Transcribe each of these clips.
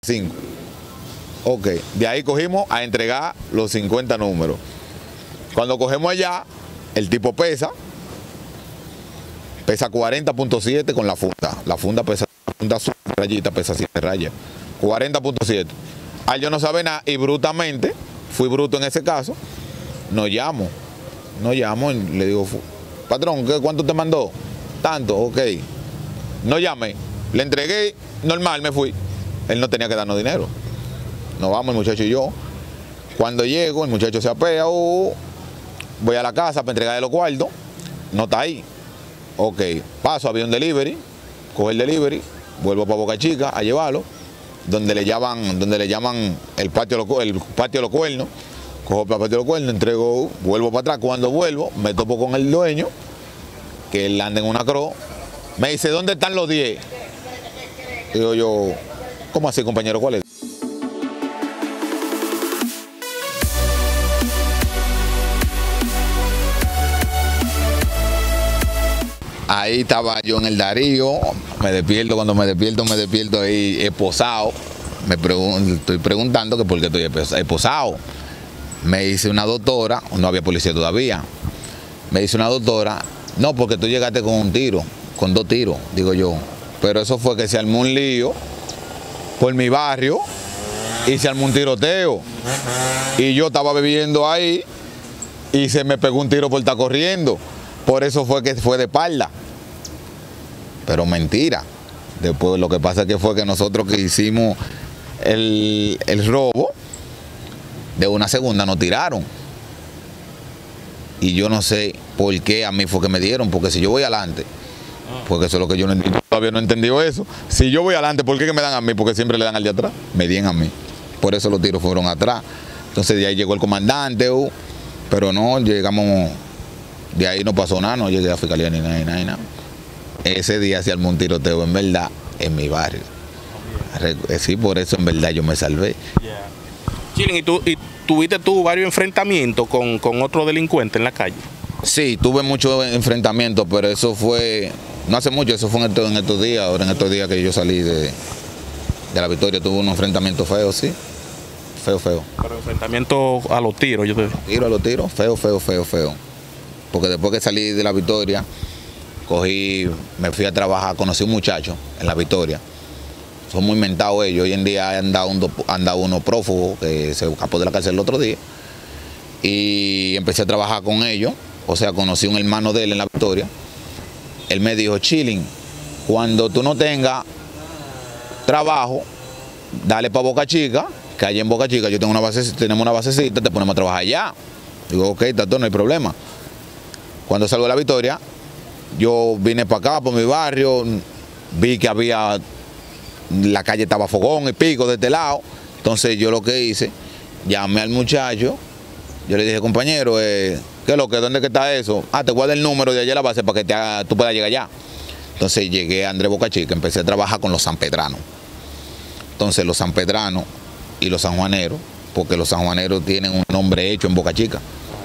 5. Ok, de ahí cogimos a entregar los 50 números. Cuando cogemos allá, el tipo pesa 40.7 con la funda. La funda pesa, la funda azul, rayita, pesa 7 rayas. 40.7. Al yo no sabe nada y brutamente, fui bruto en ese caso, no llamo y le digo, patrón, ¿cuánto te mandó? Tanto, ok. No llamé, le entregué, normal, me fui. Él no tenía que darnos dinero. Nos vamos el muchacho y yo. Cuando llego, el muchacho se apea, voy a la casa para entregarle los cuartos, no está ahí. Ok, paso, había un delivery, cojo el delivery, vuelvo para Boca Chica a llevarlo, donde le llaman el patio de los cuernos, cojo para el patio de los cuernos, entrego, vuelvo para atrás. Cuando vuelvo, me topo con el dueño, que él anda en una Cross, me dice, ¿dónde están los 10? Digo yo, ¿cómo así, compañero? ¿Cuál es? Ahí estaba yo en el Darío, me despierto, cuando me despierto ahí esposado. Estoy preguntando que por qué estoy esposado. Me dice una doctora, no había policía todavía, me dice una doctora, no, porque tú llegaste con un tiro, con 2 tiros, digo yo. Pero eso fue que se armó un lío por mi barrio y se armó un tiroteo. Y yo estaba bebiendo ahí y se me pegó un tiro por estar corriendo. Por eso fue que fue de espalda. Pero mentira. Después lo que pasa que fue que nosotros que hicimos el robo, de una segunda nos tiraron. Y yo no sé por qué a mí fue que me dieron, porque si yo voy adelante, porque eso es lo que yo no entiendo, todavía no he entendido eso. Si yo voy adelante, ¿por qué que me dan a mí? Porque siempre le dan al de atrás. Me dieron a mí. Por eso los tiros fueron atrás. Entonces de ahí llegó el comandante, pero no, llegamos, de ahí no pasó nada, no llegué a la fiscalía ni nada. Ese día se armó un tiroteo, en verdad, en mi barrio. Sí, por eso en verdad yo me salvé. Chilling, ¿y tuviste tú varios enfrentamientos con otro delincuente en la calle? Sí, tuve muchos enfrentamientos, pero eso fue, no hace mucho, eso fue en estos días, ahora en estos días que yo salí de la Victoria, tuve un enfrentamiento feo, sí. Feo. Pero enfrentamiento a los tiros, yo te digo. Tiro a los tiros, feo. Porque después que salí de la Victoria, me fui a trabajar, conocí un muchacho en la Victoria. Son muy mentados ellos. Hoy en día anda uno prófugo, que se escapó de la cárcel el otro día. Y empecé a trabajar con ellos. O sea, conocí un hermano de él en la Victoria. Él me dijo, Chilling, cuando tú no tengas trabajo, dale para Boca Chica, que allá en Boca Chica tenemos una basecita, te ponemos a trabajar allá. Digo, ok, tato, no hay problema. Cuando salgo de la Victoria, yo vine para acá, por mi barrio, vi que la calle estaba fogón y pico de este lado. Entonces yo lo que hice, llamé al muchacho, yo le dije, compañero, ¿qué es lo que? ¿Dónde que está eso? Te guarda el número de allá a la base para que tú puedas llegar allá. Entonces llegué a Andrés Boca Chica, empecé a trabajar con los sanpedranos. Entonces los sanpedranos y los sanjuaneros, porque los sanjuaneros tienen un nombre hecho en Boca Chica.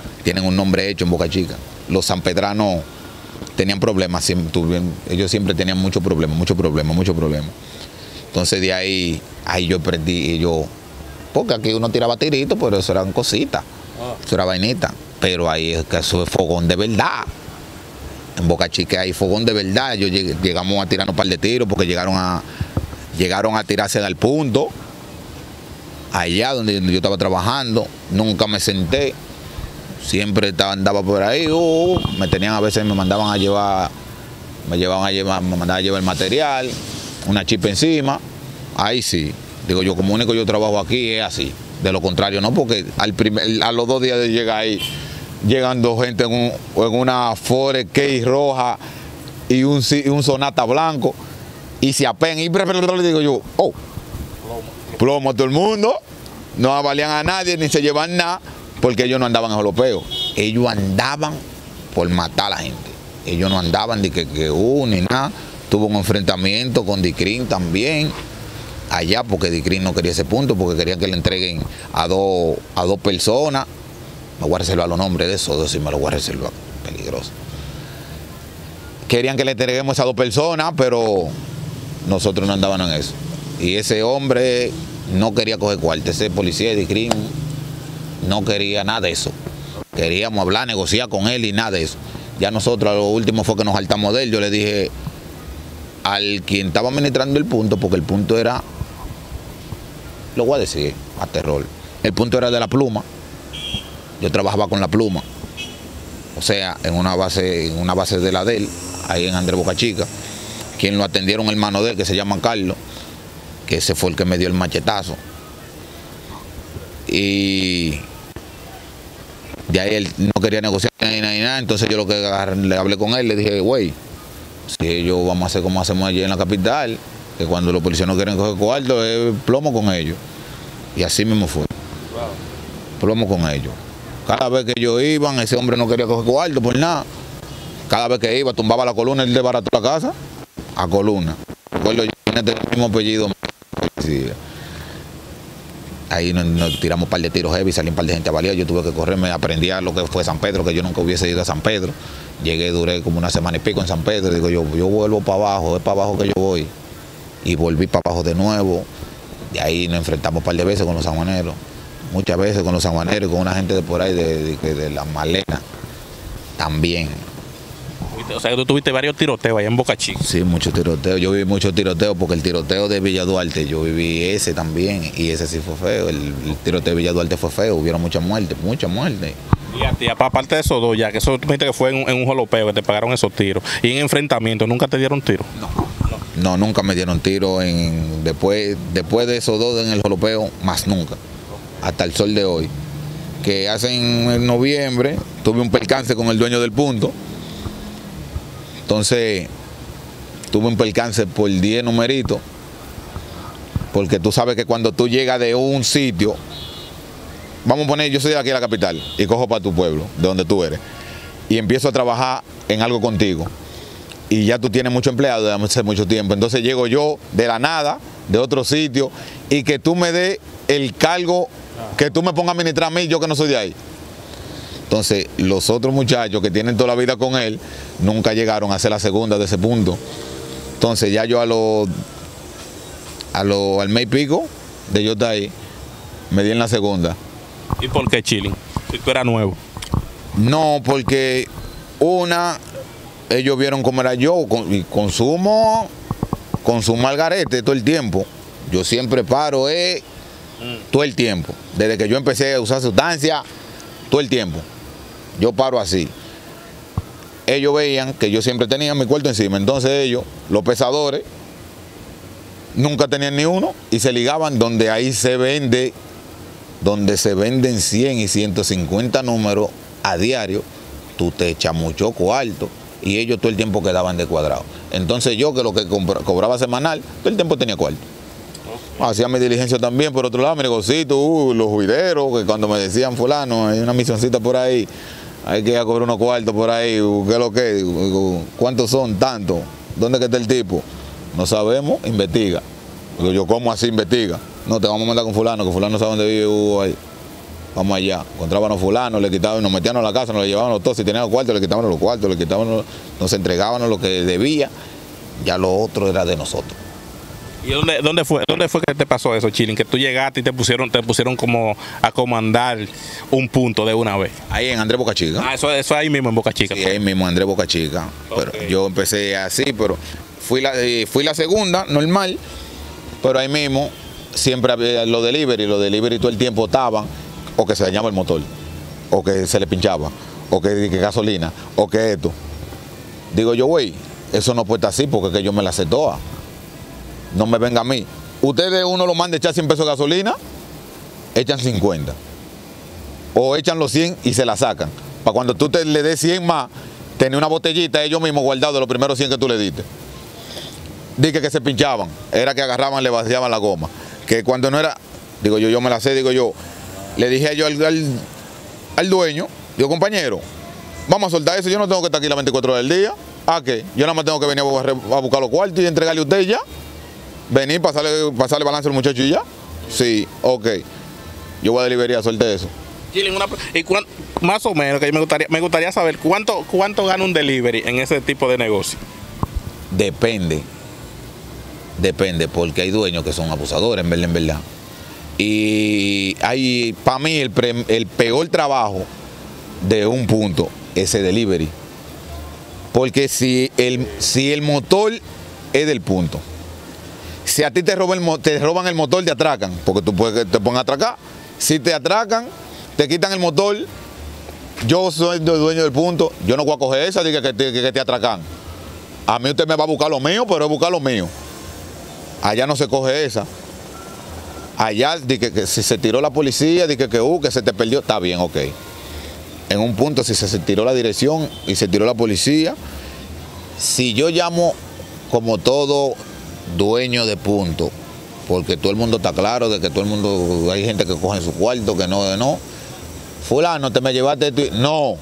Los sanpedranos tenían problemas, ellos siempre tenían muchos problemas. Entonces de ahí yo aprendí, porque aquí uno tiraba tiritos, pero eso eran cositas, eso era vainita. Pero ahí es que eso es fogón de verdad. En Boca Chica hay fogón de verdad. Llegamos a tirarnos un par de tiros porque llegaron a tirarse al punto. Allá donde yo estaba trabajando, nunca me senté. Siempre andaba por ahí, a veces me mandaban a llevar, me mandaban a llevar el material, una chispa encima. Ahí sí, digo yo, como único yo trabajo aquí es así. De lo contrario no, porque a los 2 días de llegar ahí, llegan 2 gente en una Ford Case roja y un Sonata blanco, y se apean, y digo yo, plomo a todo el mundo, no avalían a nadie, ni se llevan nada, porque ellos no andaban en jolopeo, ellos andaban por matar a la gente. Ellos no andaban ni ni nada. Tuvo un enfrentamiento con Dicrin también, allá, porque Dicrin no quería ese punto, porque querían que le entreguen a dos personas. Me voy a reservar los nombres de eso, sí me lo voy a reservar, peligroso. Querían que le entreguemos a 2 personas, pero nosotros no andábamos en eso. Y ese hombre no quería coger cuarto, ese policía de crimen no quería nada de eso. Queríamos hablar, negociar con él y nada de eso. Ya nosotros, lo último fue que nos saltamos de él. Yo le dije al quien estaba administrando el punto, porque el punto era, lo voy a decir a terror, el punto era de la pluma. Yo trabajaba con la pluma, o sea, en una base de la de él, ahí en Andrés Boca Chica. Quien lo atendieron, hermano de él, que se llama Carlos, que ese fue el que me dio el machetazo. Y de ahí él no quería negociar ni nada, entonces yo lo que le hablé con él, le dije, güey, si ellos vamos a hacer como hacemos allí en la capital, que cuando los policías no quieren coger cuarto, es plomo con ellos. Y así mismo fue. Plomo con ellos. Cada vez que ellos iban, ese hombre no quería coger cuarto por nada. Cada vez que iba, tumbaba la columna, él desbarató la casa a columna. Recuerdo yo, el mismo apellido. Ahí nos tiramos un par de tiros heavy, salí un par de gente a balear. Yo tuve que correrme, aprendí a lo que fue San Pedro, que yo nunca hubiese ido a San Pedro. Llegué, duré como una semana y pico en San Pedro. Digo yo vuelvo para abajo, es para abajo que yo voy. Y volví para abajo de nuevo. De ahí nos enfrentamos un par de veces con los sanjuaneros. Muchas veces con los sanjuaneros y con una gente de por ahí, de las Malenas. También. O sea, que tú tuviste varios tiroteos allá en Boca Chica. Sí, muchos tiroteos. Yo viví muchos tiroteos porque el tiroteo de Villa Duarte, yo viví ese también y ese sí fue feo. El tiroteo de Villa Duarte fue feo, hubieron mucha muerte. Y aparte de esos dos, ya que eso tú me dijiste que fue en un jolopeo que te pagaron esos tiros. Y en enfrentamiento, ¿nunca te dieron tiro? No, nunca me dieron tiro después de esos dos en el jolopeo, más nunca. Hasta el sol de hoy. Que hacen en noviembre, tuve un percance con el dueño del punto. Entonces, tuve un percance por 10 numeritos, porque tú sabes que cuando tú llegas de un sitio, vamos a poner, yo soy de aquí a la capital y cojo para tu pueblo, de donde tú eres, y empiezo a trabajar en algo contigo, y ya tú tienes mucho empleado desde hace mucho tiempo, entonces llego yo de la nada, de otro sitio, y que tú me des el cargo, que tú me pongas a administrar a mí, yo que no soy de ahí. Entonces, los otros muchachos que tienen toda la vida con él, nunca llegaron a ser la segunda de ese punto. Entonces, ya yo al mes y pico de yo estar ahí, me di en la segunda. ¿Y por qué Chilling? Si tú eras nuevo. No, porque ellos vieron cómo era yo, y consumo al garete todo el tiempo. Yo siempre paro todo el tiempo. Desde que yo empecé a usar sustancias, todo el tiempo. Yo paro así. Ellos veían que yo siempre tenía mi cuarto encima. Entonces ellos, los pesadores, nunca tenían ni uno y se ligaban donde ahí donde se venden 100 y 150 números a diario. Tú te echas mucho cuarto y ellos todo el tiempo quedaban de cuadrado. Entonces yo, que lo que cobraba semanal, todo el tiempo tenía cuarto. Hacía mi diligencia también, por otro lado, mi negocito, los juideros, que cuando me decían, fulano, hay una misioncita por ahí, hay que ir a cobrar unos cuartos por ahí, ¿qué es lo que? Digo, ¿cuántos son? Tanto. ¿Dónde que está el tipo? No sabemos, investiga. Digo, yo, ¿cómo así investiga? No, te vamos a mandar con fulano, que fulano sabe dónde vive, ahí. Vamos allá. Encontrábamos a fulano, le quitaban, nos metían a la casa, nos le llevaban los todos, si tenían los cuartos, le quitaban los cuartos, nos entregaban lo que debía, ya lo otro era de nosotros. ¿Y dónde fue que te pasó eso, Chilling? Que tú llegaste y te pusieron como a comandar un punto de una vez. Ahí en Andrés Boca Chica. Eso ahí mismo en Boca Chica. Sí, ahí mismo en Andrés Boca Chica. Okay. Pero yo empecé así, pero fui la segunda, normal, pero ahí mismo siempre había los delivery todo el tiempo estaban, o que se dañaba el motor, o que se le pinchaba, o que gasolina, o que esto. Digo yo, güey, eso no puede estar así porque que yo me la sé toda. No me venga a mí. Ustedes uno lo manda a echar 100 pesos de gasolina, echan 50. O echan los 100 y se la sacan. Para cuando tú le des 100 más, tener una botellita ellos mismos guardados de los primeros 100 que tú le diste. Dije que se pinchaban. Era que agarraban, le vaciaban la goma. Que cuando no era, digo yo me la sé, digo yo. Le dije yo al dueño, digo, compañero, vamos a soltar eso, yo no tengo que estar aquí las 24 horas del día. ¿A qué? Yo nada más tengo que venir a buscar los cuartos y entregarle a usted ya. Venir, pasarle balance al muchacho y ya. Sí, ok. Yo voy a delivery, suelte eso. ¿Y más o menos, que me gustaría saber cuánto gana un delivery en ese tipo de negocio? Depende. Depende, porque hay dueños que son abusadores, en verdad. Y hay, para mí, el peor trabajo de un punto es el delivery. Porque si el motor es del punto, si a ti te roban el motor, te atracan, porque te pueden atracar. Si te atracan, te quitan el motor. Yo soy el dueño del punto, yo no voy a coger esa de que te atracan. A mí usted me va a buscar lo mío, pero es buscar lo mío. Allá no se coge esa. Allá, que si se tiró la policía, que se te perdió, está bien, ok. En un punto, si se tiró la dirección y se tiró la policía, si yo llamo como todo dueño de punto, porque todo el mundo está claro de que todo el mundo, hay gente que coge en su cuarto, que no, fulano, te me llevaste esto. No.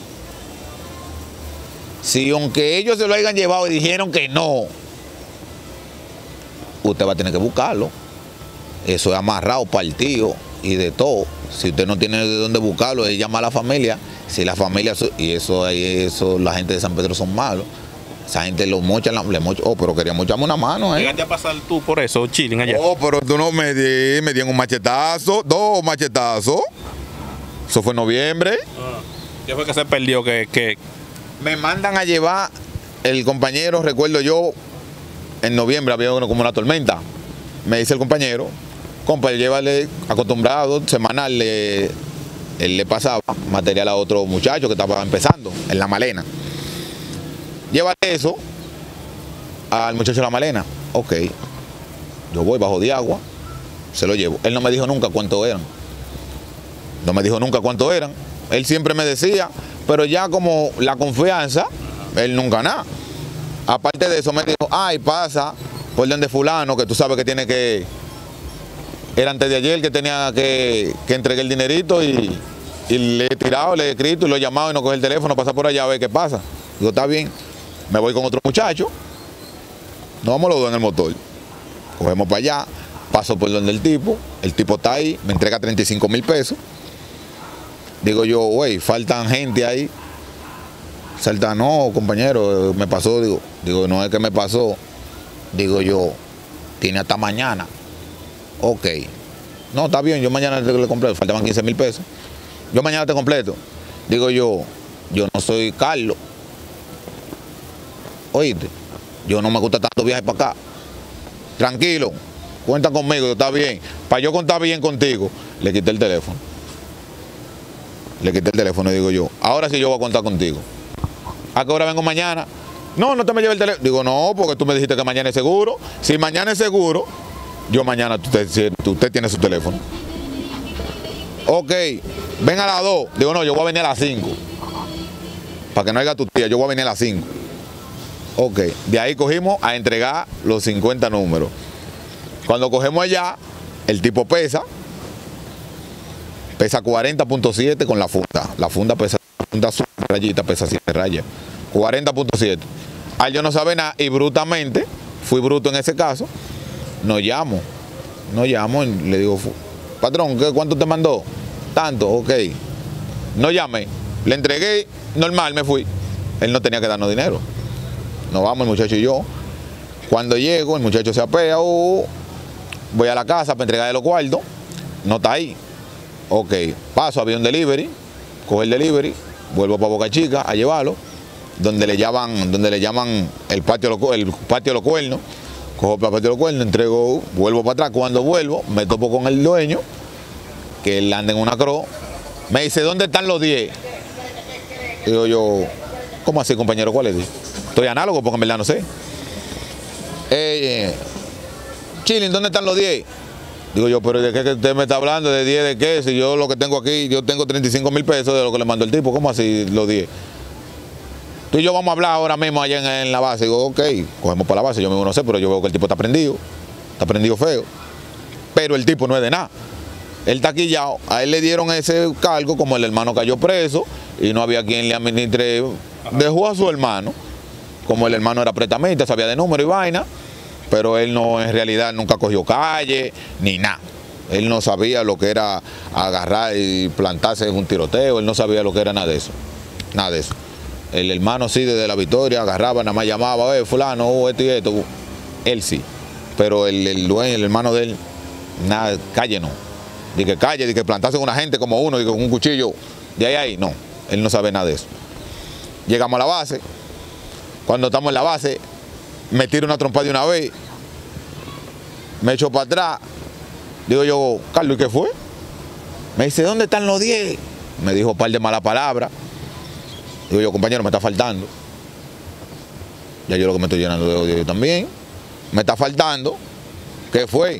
Si aunque ellos se lo hayan llevado y dijeron que no, usted va a tener que buscarlo. Eso es amarrado, partido y de todo. Si usted no tiene de dónde buscarlo, es llamar a la familia. Si la familia, y eso, la gente de San Pedro son malos. Esa gente lo mochan, pero quería mocharme una mano. ¿Llegaste a pasar tú por eso, Chilling, allá? Oh, pero tú no me dieron un machetazo, 2 machetazos. Eso fue en noviembre. ¿Qué fue que se perdió? Que me mandan a llevar el compañero, recuerdo yo, en noviembre había como una tormenta. Me dice el compañero, compa, llévale acostumbrado, semanal, él le pasaba material a otro muchacho que estaba empezando en La Malena. Llévale eso al muchacho de La Malena. Ok, yo voy bajo de agua, se lo llevo. Él no me dijo nunca cuánto eran. No me dijo nunca cuánto eran. Él siempre me decía, pero ya como la confianza, él nunca nada. Aparte de eso me dijo, ay, pasa por donde fulano, que tú sabes que tiene que... Era antes de ayer que tenía que entregar el dinerito y le he tirado, le he escrito y lo he llamado y no coge el teléfono, pasa por allá a ver qué pasa. Digo, está bien. Me voy con otro muchacho, nos vamos los dos en el motor. Cogemos para allá, paso por donde el tipo está ahí, me entrega 35,000 pesos. Digo yo, güey, faltan gente ahí. Salta, no, compañero, me pasó, digo, no es que me pasó. Digo yo, tiene hasta mañana. Ok. No, está bien, yo mañana te completo, faltaban 15,000 pesos. Yo mañana te completo. Digo yo no soy Carlos. Oíste, yo no me gusta tanto viaje para acá. Tranquilo, cuenta conmigo, está bien. Para yo contar bien contigo, le quité el teléfono. Le quité el teléfono y digo yo, ahora sí yo voy a contar contigo. ¿A qué hora vengo mañana? No, no te me lleves el teléfono. Digo, no, porque tú me dijiste que mañana es seguro. Si mañana es seguro, yo mañana, usted tiene su teléfono. Ok, ven a las 2. Digo, no, yo voy a venir a las 5. Para que no haya tu tía, yo voy a venir a las 5. Ok, de ahí cogimos a entregar los 50 números. Cuando cogemos allá, el tipo pesa 40.7 con la funda. La funda pesa, la funda azul, rayita pesa 7 rayas. 40.7. Al yo no sabe nada y brutamente, fui bruto en ese caso, no llamo y le digo, patrón, ¿cuánto te mandó? Tanto, ok. No llamé, le entregué, normal, me fui. Él no tenía que darnos dinero. Nos vamos el muchacho y yo. Cuando llego, el muchacho se apea, voy a la casa para entregarle los cuartos, no está ahí. Ok, paso, había un delivery, cojo el delivery, vuelvo para Boca Chica a llevarlo, donde le llaman el patio de los cuernos, cojo para el patio de los cuernos, entrego, vuelvo para atrás. Cuando vuelvo, me topo con el dueño, que él anda en una Cross, me dice, ¿dónde están los 10? Digo yo, ¿cómo así, compañero? ¿Cuál es? Estoy análogo porque en verdad no sé. Chilling, ¿dónde están los 10? Digo yo, pero ¿de qué que usted me está hablando? ¿De 10 de qué? Si yo lo que tengo aquí, yo tengo 35,000 pesos de lo que le mandó el tipo. ¿Cómo así los 10? Tú y yo vamos a hablar ahora mismo allá en la base. Digo, ok, cogemos para la base. Yo mismo no sé, pero yo veo que el tipo está prendido feo. Pero el tipo no es de nada. Él está quillado. A él le dieron ese cargo, como el hermano cayó preso y no había quien le administre. Dejó a su hermano. Como el hermano era prestamista, sabía de número y vaina. Pero él no, en realidad, nunca cogió calle, ni nada. Él no sabía lo que era agarrar y plantarse en un tiroteo, él no sabía lo que era nada de eso. Nada de eso. El hermano sí, desde la Victoria, agarraba, nada más llamaba, fulano, esto y esto. Él sí. Pero el dueño, el hermano de él, nada, calle no. Dije calle, dije plantarse con una gente como uno, dije con un cuchillo, de ahí, no. Él no sabe nada de eso. Llegamos a la base. Cuando estamos en la base, me tiro una trompa de una vez, me echo para atrás. Digo yo, Carlos, ¿y qué fue? Me dice, ¿dónde están los 10? Me dijo un par de malas palabras. Digo yo, compañero, me está faltando. Ya yo lo que me estoy llenando de odio yo también. Me está faltando. ¿Qué fue?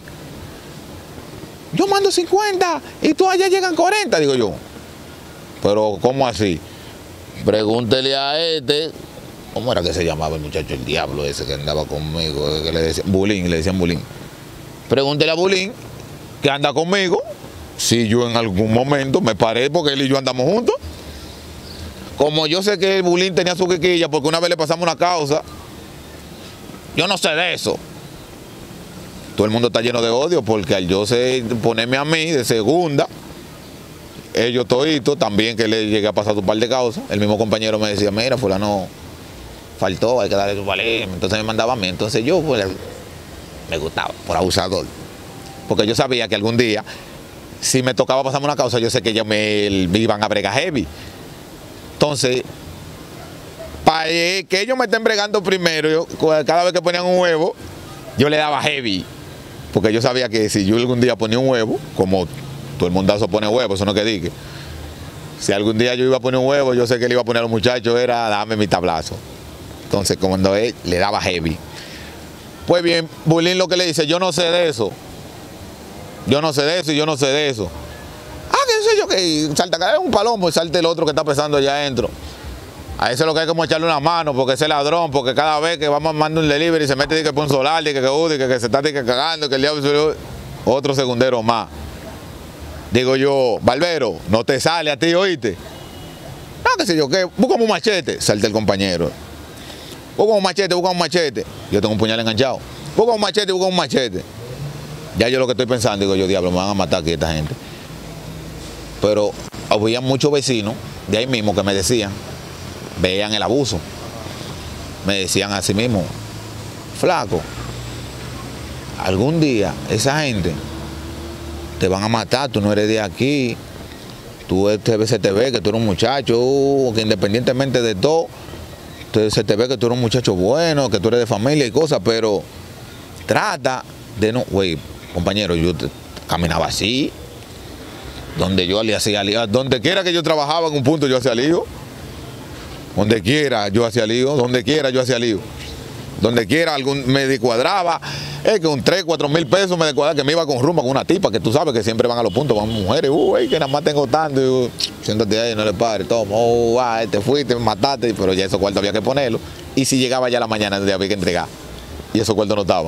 Yo mando 50 y tú allá llegan 40, digo yo. Pero, ¿cómo así? Pregúntele a este. ¿Cómo era que se llamaba el muchacho, el diablo ese que andaba conmigo? Que le decían Bulín, le decían Bulín. Pregúntele a Bulín, que anda conmigo, si yo en algún momento me paré porque él y yo andamos juntos. Como yo sé que el Bulín tenía su quiquilla porque una vez le pasamos una causa, yo no sé de eso. Todo el mundo está lleno de odio porque al yo sé ponerme a mí de segunda, ellos toditos también que le llegué a pasar un par de causas. El mismo compañero me decía, mira, fulano faltó, hay que darle su valor. Entonces me mandaba a mí. Entonces yo pues, me gustaba, por abusador. Porque yo sabía que algún día, si me tocaba pasarme una causa, yo sé que ellos me iban a bregar heavy. Entonces, para que ellos me estén bregando primero, cada vez que ponían un huevo, yo le daba heavy. Porque yo sabía que si yo algún día ponía un huevo, como todo el mundazo pone huevo, eso no que diga. Si algún día yo iba a poner un huevo, yo sé que le iba a poner a los muchachos, era dame mi tablazo. Entonces, cuando él le daba heavy. Pues bien, Bulín lo que le dice, yo no sé de eso. Yo no sé de eso y yo no sé de eso. Ah, qué sé yo, que salta caer un palomo y salte el otro que está pesando allá adentro. A ese es lo que hay como echarle una mano, porque ese ladrón, porque cada vez que vamos a mandar un delivery se mete que por un solar, que se está cagando, que el diablo otro segundero más. Digo yo, barbero, no te sale a ti, oíste. No, qué sé yo, que busca un machete, salta el compañero. Busca un machete. Yo tengo un puñal enganchado. Busca un machete. Ya yo lo que estoy pensando, digo yo, diablo, me van a matar aquí esta gente. Pero había muchos vecinos de ahí mismo que me decían, veían el abuso. Me decían así mismo, flaco, algún día esa gente te van a matar, tú no eres de aquí, tú se te ve que tú eres un muchacho, que independientemente de todo, se te ve que tú eres un muchacho bueno, que tú eres de familia y cosas, pero trata de no, güey, compañero, yo caminaba así, donde yo le hacía lío, donde quiera que yo trabajaba en un punto yo hacía lío, donde quiera yo hacía lío, donde quiera algún me descuadraba, es que un 3, 4 mil pesos me descuadraba, que me iba con rumba con una tipa, que tú sabes que siempre van a los puntos, van mujeres, que nada más tengo tanto, siéntate ahí, no le pares, toma, te fuiste, me mataste, pero ya esos cuartos había que ponerlo, y si llegaba ya la mañana había que entregar, y esos cuartos no estaban.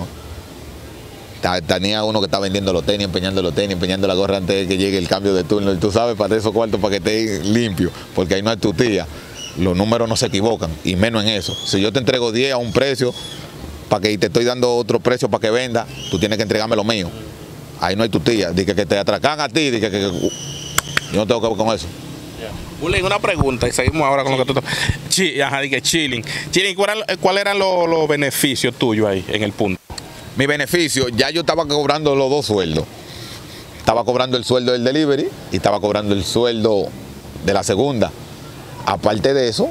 Tenía uno que está vendiendo los tenis, empeñando la gorra antes de que llegue el cambio de turno, y tú sabes, para esos cuartos para que esté limpio, porque ahí no es tu tía. Los números no se equivocan, y menos en eso. Si yo te entrego 10 a un precio, para que te estoy dando otro precio para que venda, tú tienes que entregarme lo mío. Ahí no hay tu tía. Dije que te atracan a ti, dije que yo no tengo que ver con eso. Bulín, una pregunta, y seguimos ahora con lo que tú dije, Chilling. ¿Cuáles eran los beneficios tuyos ahí en el punto? Mi beneficio, ya yo estaba cobrando los dos sueldos. Estaba cobrando el sueldo del delivery y estaba cobrando el sueldo de la segunda. Aparte de eso,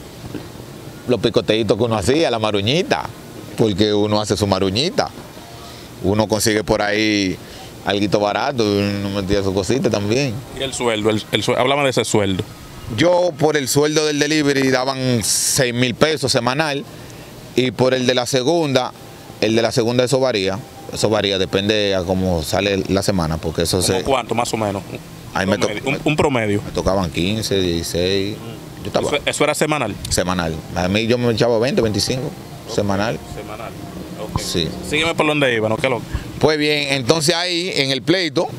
los picoteitos que uno hacía, la maruñita, porque uno hace su maruñita. Uno consigue por ahí alguito barato y uno metía su cosita también. ¿Y el sueldo? Háblame de ese sueldo. Yo por el sueldo del delivery daban 6 mil pesos semanal, y por el de la segunda eso varía. Eso varía, depende a cómo sale la semana, porque eso se... ¿Cuánto más o menos? Un promedio. Me tocaban 15, 16. ¿Eso era semanal? Semanal. A mí yo me echaba 20, 25. Semanal. Semanal. Okay. Sí. Sígueme por donde iba, ¿no? ¿Qué loco? Pues bien, entonces ahí en el pleito,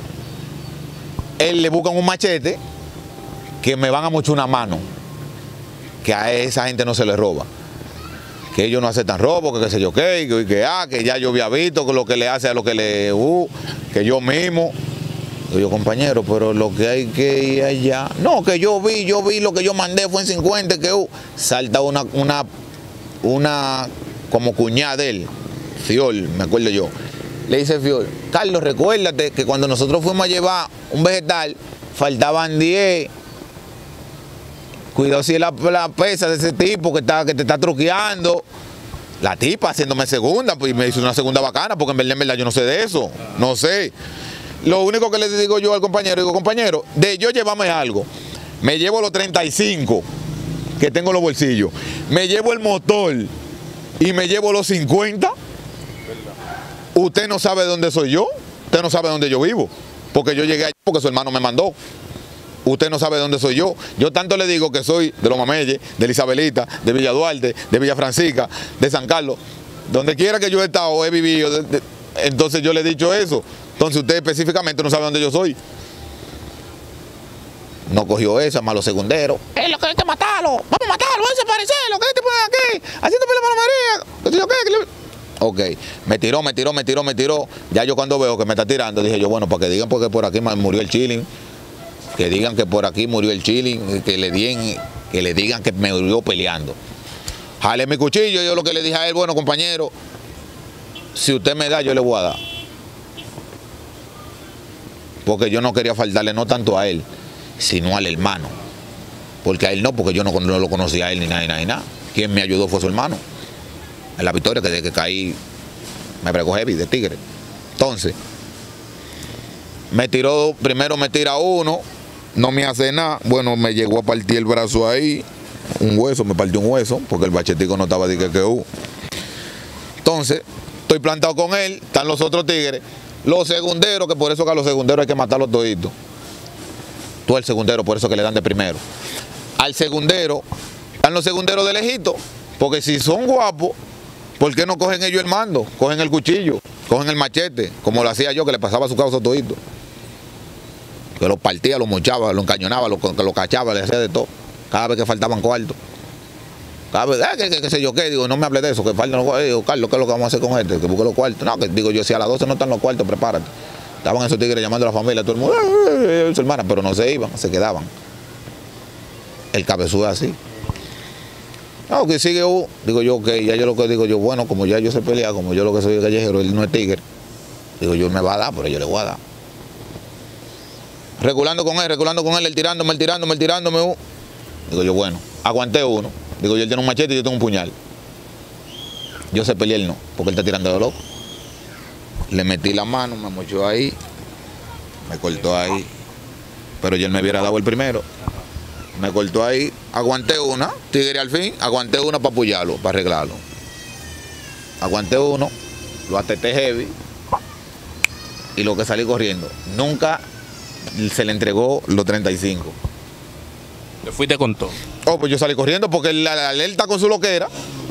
él le buscan un machete que me van a mochar una mano, que a esa gente no se le roba, que ellos no aceptan robo, que qué sé yo qué, que ya yo había visto que lo que le hace a lo que le que yo mismo. Digo yo, compañero, pero lo que hay que ir allá, no, que yo vi lo que yo mandé fue en 50, que salta una como cuñada de él, Fiol, me acuerdo yo, Le dice Fiol, Carlos, recuérdate que cuando nosotros fuimos a llevar un vegetal, faltaban 10. Cuidado si es la pesa de ese tipo que te está truqueando. La tipa haciéndome segunda, pues me hizo una segunda bacana, porque en verdad yo no sé de eso. No sé. Lo único que le digo yo al compañero, digo, compañero, de yo llévame algo. Me llevo los 35 que tengo en los bolsillos. Me llevo el motor y me llevo los 50. Usted no sabe dónde soy yo. Usted no sabe dónde yo vivo. Porque yo llegué allí porque su hermano me mandó. Usted no sabe dónde soy yo. Yo tanto le digo que soy de Los Mameyes, de Isabelita, de Villa Duarte, de Villa Francisca, de San Carlos. Donde quiera que yo he estado o he vivido. Entonces yo le he dicho eso. Entonces usted específicamente no sabe dónde yo soy. No cogió eso, más los segunderos. Es lo que hay que matarlo. Vamos a matarlo, vamos a desaparecerlo. ¿Qué te ponen aquí? Haciendo pila María. Ok, me tiró. Ya yo cuando veo que me está tirando, dije yo, bueno, para que digan porque por aquí murió el chilling. Que digan que por aquí murió el chilling. Que le digan que me murió peleando. Jale mi cuchillo. Yo lo que le dije a él, bueno, compañero, si usted me da, yo le voy a dar. Porque yo no quería faltarle no tanto a él, sino al hermano. Porque a él no, porque yo no lo conocía a él ni nada. Quien me ayudó fue su hermano. En la victoria, que desde que caí, me pregó heavy de tigre. Entonces, primero me tira uno, no me hace nada. Bueno, me llegó a partir el brazo ahí, me partió un hueso, porque el bachetico no estaba de que. Entonces, estoy plantado con él, están los otros tigres. Los segunderos, que por eso que a los segunderos hay que matarlos toditos. Tú el segundero, por eso que le dan de primero. Al segundero, están los segunderos de lejito, porque si son guapos, ¿por qué no cogen ellos el mando? Cogen el cuchillo, cogen el machete, como lo hacía yo, que le pasaba a su causa todito. Que lo partía, lo mochaba, lo encañonaba, lo cachaba, le hacía de todo. Cada vez que faltaban cuartos. Cada vez, qué sé yo qué, digo, no me hable de eso, que faltan los cuartos. Digo, Carlos, ¿qué es lo que vamos a hacer con este? Que busque los cuartos. No, que digo yo, si a las 12 no están los cuartos, prepárate. Estaban esos tigres llamando a la familia, todo el mundo, su hermana, pero no se iban, se quedaban. El cabezudo es así. No, que sigue, digo yo, ok, ya yo lo que digo yo, bueno, como ya yo sé pelear, como yo lo que soy callejero, él no es tigre, digo yo, me va a dar, pero yo le voy a dar. Reculando con él, él tirándome. Digo yo, bueno, aguanté uno. Digo yo, él tiene un machete y yo tengo un puñal. Yo sé pelear, él no, porque él está tirando de loco. Le metí la mano, me mochó ahí, me cortó ahí, pero yo él me hubiera dado el primero. Me cortó ahí, aguanté una, tigre al fin, aguanté una para apoyarlo, para arreglarlo. Aguanté uno, lo ateté heavy y lo que salí corriendo. Nunca se le entregó los 35. ¿Te fuiste con todo? Oh, pues yo salí corriendo porque la alerta con su loquera.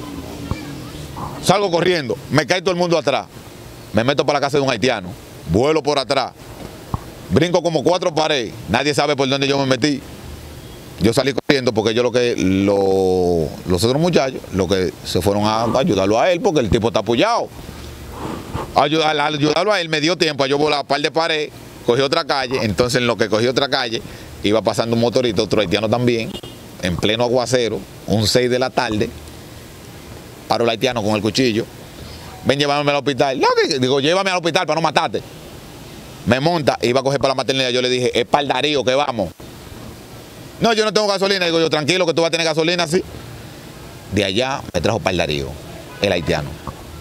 Salgo corriendo, me cae todo el mundo atrás. Me meto para la casa de un haitiano, vuelo por atrás, brinco como 4 paredes, nadie sabe por dónde yo me metí. Yo salí corriendo porque los otros muchachos, lo que se fueron a ayudarlo a él, porque el tipo está apoyado. Al ayudarlo a él me dio tiempo a yo volar a par de pared, cogí otra calle, entonces en lo que cogí otra calle, iba pasando un motorito, otro haitiano también, en pleno aguacero, un 6 de la tarde, paro el haitiano con el cuchillo, ven llévame al hospital. No, digo, llévame al hospital para no matarte. Me monta, iba a coger para la maternidad, yo le dije, es para el Darío que vamos. No, yo no tengo gasolina. Digo yo, tranquilo que tú vas a tener gasolina, sí. De allá me trajo para el Darío, el haitiano.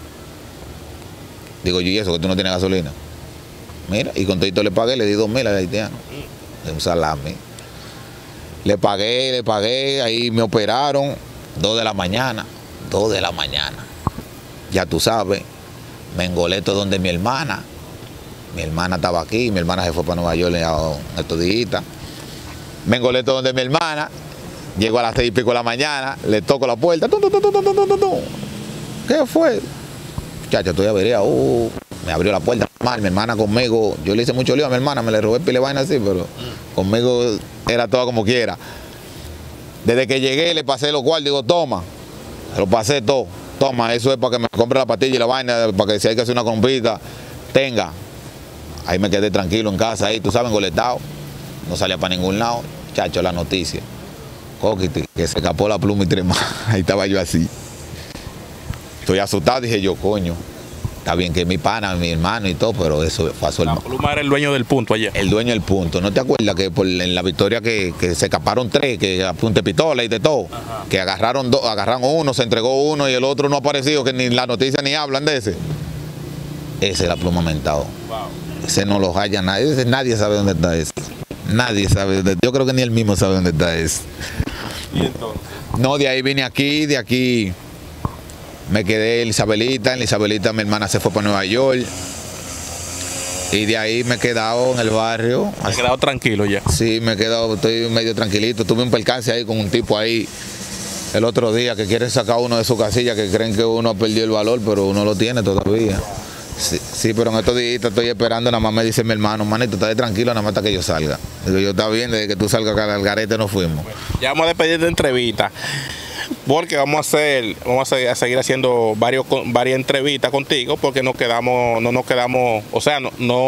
Digo yo, ¿y eso que tú no tienes gasolina? Mira, y con todo le pagué, le di 2,000 al haitiano. De un salami. Le pagué, ahí me operaron, 2 de la mañana. Ya tú sabes, me engoleto donde mi hermana. Mi hermana estaba aquí, mi hermana se fue para Nueva York en estos días. Me engoleto donde mi hermana, llego a las 6 y pico de la mañana, le toco la puerta. ¿Qué fue? Muchacha, estoy averiado. Me abrió la puerta mal, mi hermana conmigo. Yo le hice mucho lío a mi hermana, me le robé pile vaina así, pero conmigo era todo como quiera. Desde que llegué le pasé los cuartos, digo, toma. Se lo pasé todo. Toma, eso es para que me compre la pastilla y la vaina, para que si hay que hacer una compita, tenga. Ahí me quedé tranquilo en casa, ahí, tú sabes, engoletado. No salía para ningún lado. Chacho, la noticia. Coquiti, que se escapó la pluma y 3 más. Ahí estaba yo así. Estoy asustado, dije yo, coño. Está bien que es mi pana, mi hermano y todo, pero eso pasó el... La Pluma era el dueño del punto ayer. El dueño del punto. ¿No te acuerdas que en la victoria que se escaparon 3, que apunte pistola y de todo? Ajá. Que agarraron uno, se entregó uno y el otro no ha aparecido, que ni la noticia ni hablan de ese. Ese es la Pluma Mentado. Wow. Ese no lo halla nadie. Nadie sabe dónde está ese. Nadie sabe dónde. Yo creo que ni él mismo sabe dónde está ese. ¿Y entonces? No, de ahí vine aquí, de aquí me quedé en Isabelita mi hermana se fue para Nueva York y de ahí me he quedado en el barrio. ¿Me he quedado tranquilo ya? Sí, me he quedado, estoy medio tranquilito. Tuve un percance ahí con un tipo ahí el otro día que quiere sacar uno de su casilla, que creen que uno ha perdido el valor, pero uno lo tiene todavía. Sí, pero en estos días estoy esperando, nada más me dice mi hermano, manito, estate tranquilo, nada más hasta que yo salga. Digo, yo está bien, desde que tú salgas acá al garete nos fuimos. Ya vamos a despedir de entrevista, porque vamos a seguir haciendo varias entrevistas contigo, porque no nos quedamos, o sea,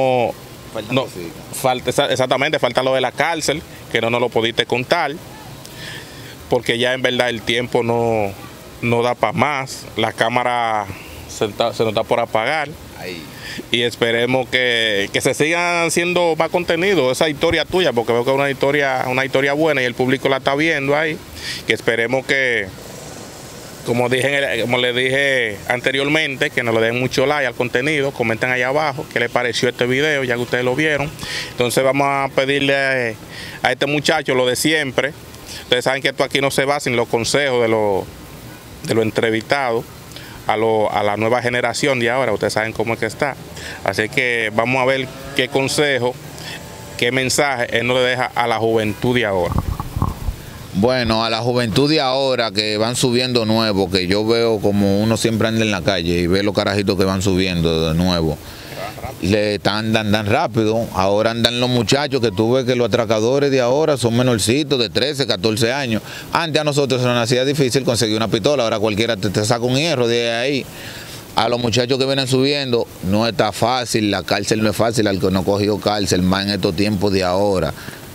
exactamente, falta lo de la cárcel, que no nos lo pudiste contar, porque ya en verdad el tiempo no da para más, la cámara se nos está por apagar. Ahí. Y esperemos que se sigan haciendo más contenido, esa historia tuya, porque veo que es una historia buena y el público la está viendo ahí, que esperemos que, como le dije anteriormente, que nos le den mucho like al contenido, comenten ahí abajo qué les pareció este video, ya que ustedes lo vieron. Entonces vamos a pedirle a este muchacho lo de siempre. Ustedes saben que esto aquí no se va sin los consejos de los entrevistados. A la nueva generación de ahora, ustedes saben cómo es que está. Así que vamos a ver qué consejo, qué mensaje él nos le deja a la juventud de ahora. Bueno, a la juventud de ahora que van subiendo nuevo, que yo veo como uno siempre anda en la calle y ve los carajitos que van subiendo de nuevo. Andan rápido. Ahora andan los muchachos que tú ves que los atracadores de ahora son menorcitos de 13, 14 años. Antes a nosotros nos hacía difícil conseguir una pistola, ahora cualquiera te saca un hierro de ahí. A los muchachos que vienen subiendo no está fácil, la cárcel no es fácil, al que no ha cogido cárcel, más en estos tiempos de ahora.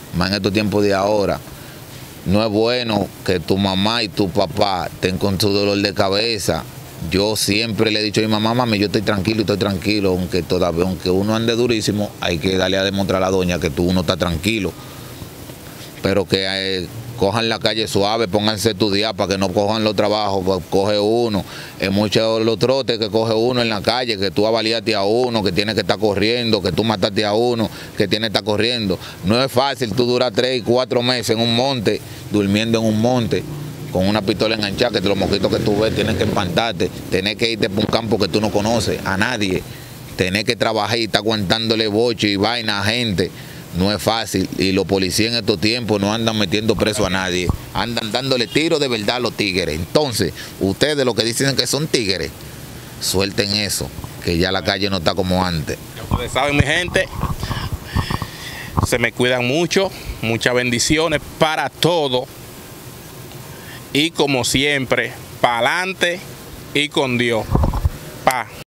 No es bueno que tu mamá y tu papá estén con su dolor de cabeza. Yo siempre le he dicho a mi mamá, mami, yo estoy tranquilo, aunque uno ande durísimo, hay que darle a demostrar a la doña que uno está tranquilo. Pero que cojan la calle suave, pónganse a estudiar para que no cojan los trabajos, coge uno. Es mucho los trotes que coge uno en la calle, que tú avaliaste a uno, que tiene que estar corriendo, que tú mataste a uno, que tiene que estar corriendo. No es fácil tú durar 3 y 4 meses en un monte, durmiendo en un monte, con una pistola enganchada, que los mosquitos que tú ves tienen que espantarte, tenés que irte por un campo que tú no conoces, a nadie, tenés que trabajar y estar aguantándole boche y vaina a gente, no es fácil, y los policías en estos tiempos no andan metiendo preso a nadie, andan dándole tiros de verdad a los tigres. Entonces, ustedes los que dicen que son tigres, suelten eso, que ya la calle no está como antes. Ustedes saben, mi gente, se me cuidan mucho, muchas bendiciones para todos. Y como siempre, para adelante y con Dios. Pa.